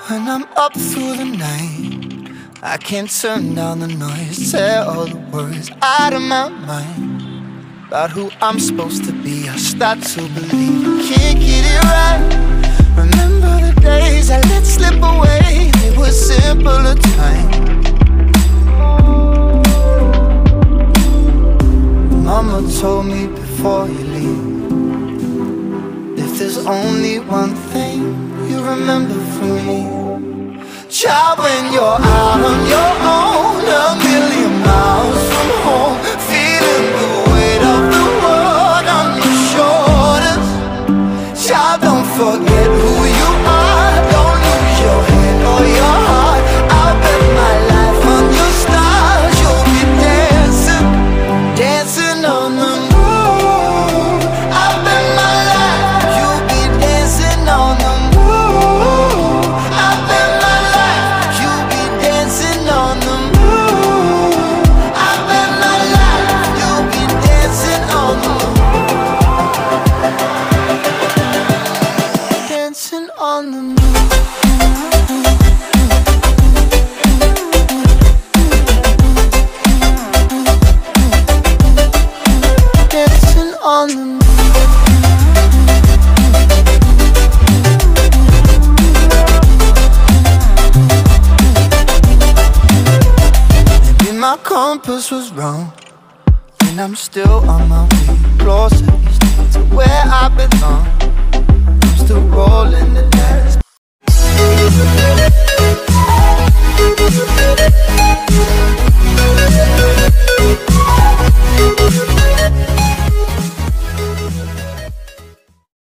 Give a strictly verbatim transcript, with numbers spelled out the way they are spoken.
When I'm up through the night, I can't turn down the noise. Tear all the worries out of my mind about who I'm supposed to be. I start to believe I can't get it right. Remember the days I let slip away. They were simpler times. Mama told me before you leave, if there's only one thing you remember from me, child, when you're out on your own, a million miles from home, feeling the weight of the world on your shoulders. Child, don't forget who you are. Don't lose your head or your heart. I'll bet my life on your stars. You'll be dancing, dancing on the moon. I'll bet my life you'll be dancing on the moon. I'll bet my life you'll be dancing on the moon. I'll bet my life you'll be dancing on the moon. Dancing on the moon. Dancing on the moon. Maybe my compass was wrong, and I'm still on my way closer each day to where